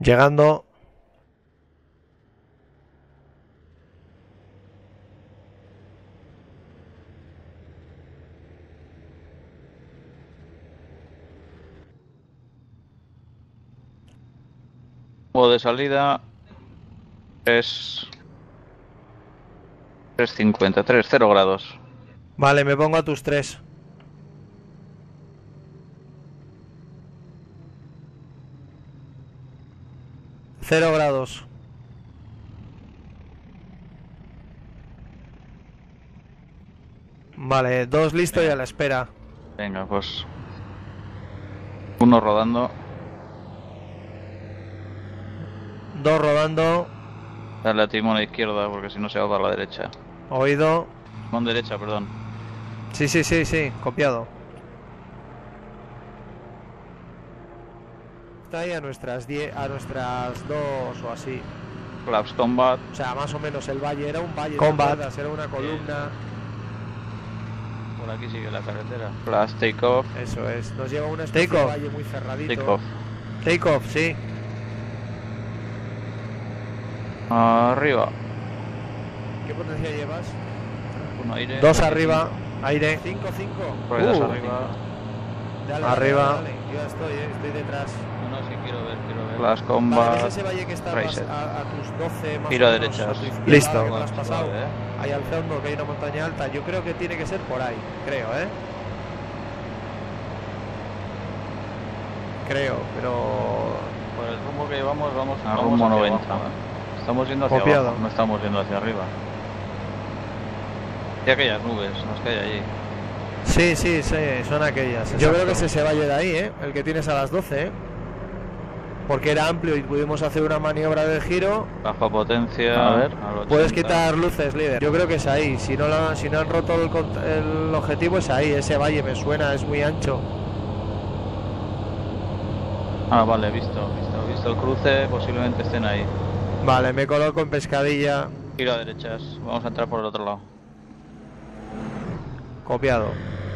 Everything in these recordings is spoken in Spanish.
Llegando. Modo de salida es 3.53, 0 grados. Vale, me pongo a tus 3. Cero grados. Vale, 2 listo y a la espera. Venga, pues 1 rodando. 2 rodando. Dale a timón a izquierda porque si no se va para la derecha. Oído. Timón derecha, perdón. Sí, copiado. Está ahí a nuestras 10, a nuestras 2 o así. Flaps combat. O sea, más o menos el valle era un valle. Combat. Era una columna. Por aquí sigue la carretera. Flash take off. Eso es. Nos lleva una especie Take de off. valle muy cerradito. Take off. Take off, sí. Arriba. ¿Qué potencia llevas? 1 aire. 2 arriba. Aire. 5. Ruedas arriba. Dale, Arriba. dale. Yo estoy detrás. No, sí, quiero ver. Flash Vale, combat. ¿ves ese valle que está Racer. a tus 12 más Giro o a menos, derechas. a tu izquierda, Listo. que me lo has pasado? Vale, Ahí al fondo que hay una montaña alta. Yo creo que tiene que ser por ahí. Creo, Creo, pero... Por el rumbo que llevamos, vamos A rumbo rumbo 90. 90. Estamos yendo hacia Copiado. abajo, no estamos yendo hacia arriba. Y aquellas nubes, las que hay allí. Sí, son aquellas. Yo Exacto. creo que es ese valle de ahí, el que tienes a las 12, porque era amplio y pudimos hacer una maniobra de giro. Bajo potencia. A ver, al Puedes 80. quitar luces, líder. Yo creo que es ahí. Si no han roto el objetivo, es ahí. Ese valle me suena, es muy ancho. Ah, vale, visto el cruce, posiblemente estén ahí. Vale, me coloco en pescadilla. Giro a derechas, vamos a entrar por el otro lado. Copiado.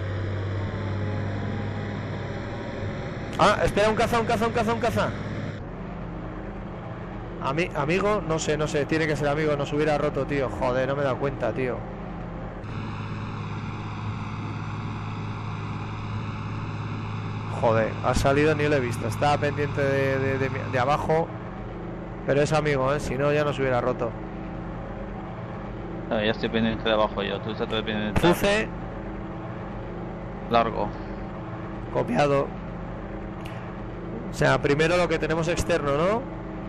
Ah, espera, un caza. Amigo, no sé, tiene que ser amigo, nos hubiera roto, tío. Joder, no me he dado cuenta, tío. Joder, ha salido, ni lo he visto. Estaba pendiente de abajo. Pero es amigo, si no ya nos hubiera roto. Ah, ya estoy pendiente de abajo yo, tú estás pendiente. Cruce, Largo. copiado. O sea, primero lo que tenemos externo, ¿no?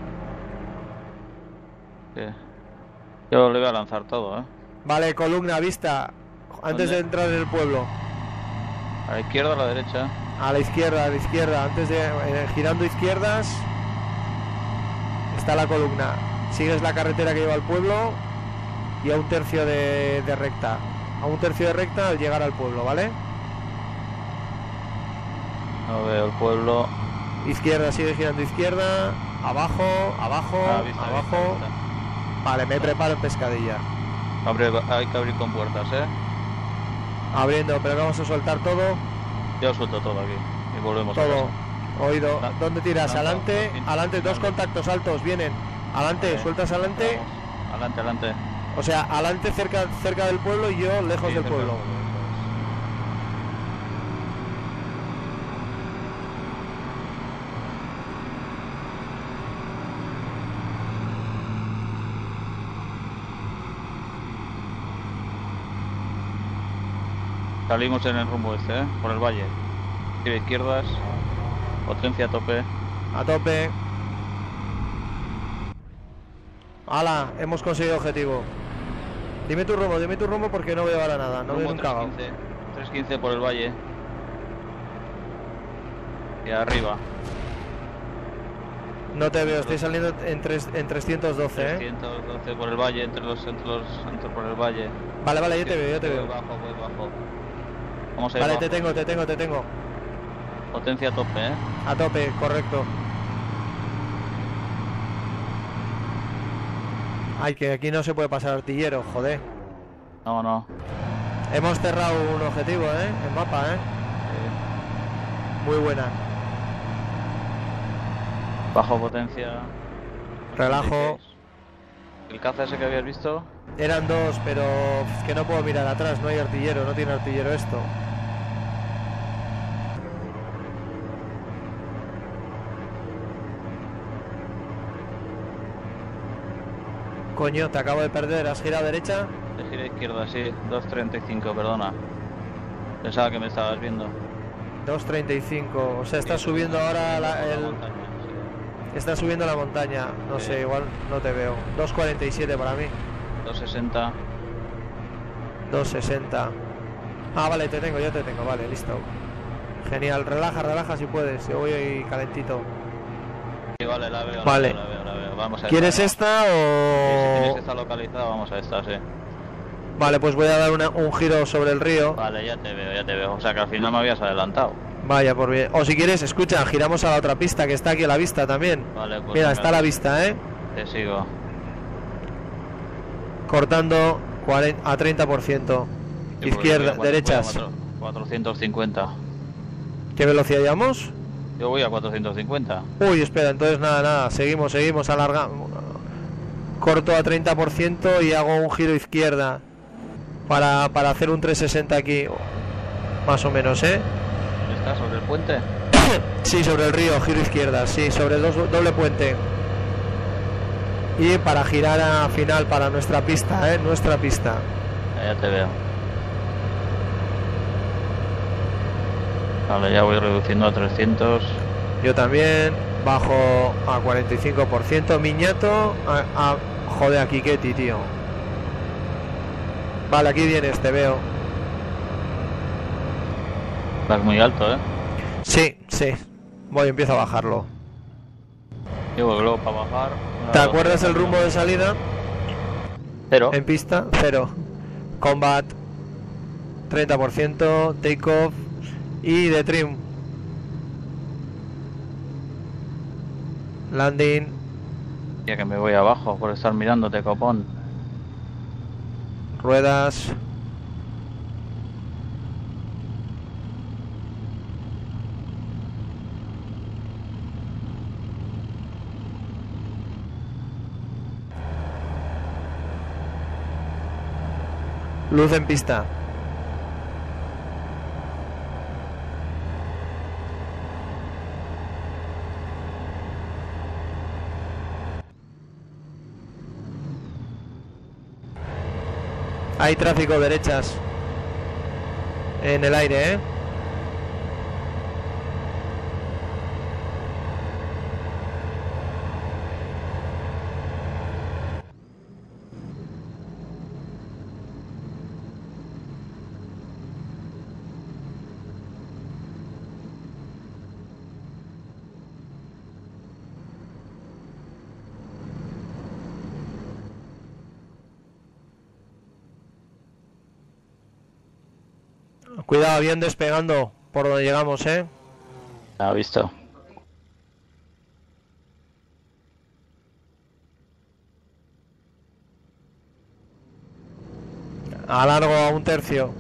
Sí. Yo le voy a lanzar todo, Vale, columna, vista. Antes ¿Dónde? de entrar en el pueblo. A la izquierda o a la derecha. A la izquierda. Antes de girando izquierdas está la columna. Sigues la carretera que lleva al pueblo y a un tercio de recta. A un tercio de recta al llegar al pueblo, ¿vale? No veo el pueblo. Izquierda, sigue girando izquierda. Abajo. Vista. Vale, me preparo en pescadilla. Hay que abrir con puertas, Abriendo, pero vamos a soltar todo. Yo suelto todo aquí y volvemos a Todo. casa. Oído. ¿Dónde tiras? Lanza, Adelante. lanza. Adelante, 2 contactos altos, vienen. Adelante, Vale. sueltas adelante. Vamos. Adelante. O sea, adelante cerca del pueblo y yo lejos Sí, del cerca pueblo. Salimos en el rumbo este, por el valle. Giro izquierdas. Potencia a tope. A tope. ¡Hala! Hemos conseguido objetivo. Dime tu rumbo porque no veo ahora nada. No veo Rumbo un cagao. 315 por el valle. Y arriba. No te veo, estoy saliendo en 312, 312 por el valle, entro por el valle. Vale, yo te veo. Voy bajo. Vamos a ir Vale, bajo. te tengo. Potencia a tope, A tope, correcto. Ay, que aquí no se puede pasar artillero, joder. No. Hemos cerrado un objetivo, en mapa, Muy buena. Bajo potencia. Relajo. ¿El caza ese que habías visto? Eran dos, pero es que no puedo mirar atrás, no hay artillero, no tiene artillero esto. Coño, te acabo de perder, ¿has girado a derecha? De gira a izquierda, sí, 2.35, perdona. Pensaba que me estabas viendo. 2.35, o sea, está subiendo ahora está subiendo la montaña, no sé, igual no te veo. 2.47 para mí. 2.60. 2.60. Ah, vale, yo te tengo, vale, listo. Genial, relaja si puedes, yo voy ahí calentito. Sí, vale, la veo, vale. la veo. Vamos a ¿Quieres esta, esta ¿no? o...? Si tienes esta localizada, vamos a esta, sí. Vale, pues voy a dar un giro sobre el río. Vale, ya te veo. O sea que al final me habías adelantado. Vaya por bien. O si quieres, escucha, giramos a la otra pista que está aquí a la vista también. Vale, pues mira, venga, está a la vista, ¿eh? Te sigo. Cortando a 30%. Sí, Izquierda, voy a derechas. 450. ¿Qué velocidad llevamos? Yo voy a 450. Uy, espera, entonces nada, seguimos, alargando. Corto a 30% y hago un giro izquierda para hacer un 360 aquí, más o menos, ¿eh? ¿Estás sobre el puente? Sí, sobre el río, giro izquierda, sí, sobre el doble puente. Y para girar a final para nuestra pista, nuestra pista. Ya te veo. Vale, ya voy reduciendo a 300. Yo también bajo a 45%. Miñato joder, aquí Ketty, tío. Vale, aquí vienes, te veo. Vas muy alto, ¿eh? Sí. Empiezo a bajarlo. Llevo el globo para bajar. ¿Te acuerdas el rumbo de salida? 0. En pista, 0. Combat 30%, takeoff y de trim. Landing. Ya que me voy abajo por estar mirándote, copón. Ruedas. Luz en pista. Hay tráfico derechas en el aire, ¿eh? Cuidado, avión despegando por donde llegamos, ¿eh? Ha visto. A largo a 1/3.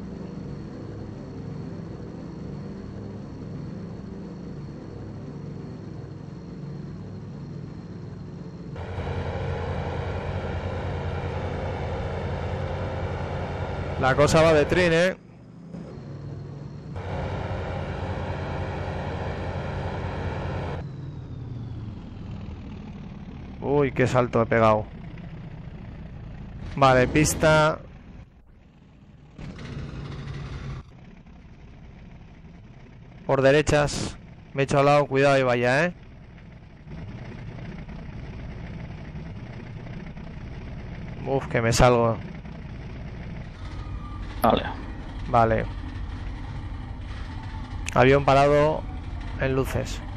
La cosa va de trin, ¿eh? Uy, qué salto he pegado. Vale, pista. Por derechas. Me he hecho al lado, cuidado y vaya, ¿eh? Uf, que me salgo. Vale. Vale. Avión parado en luces.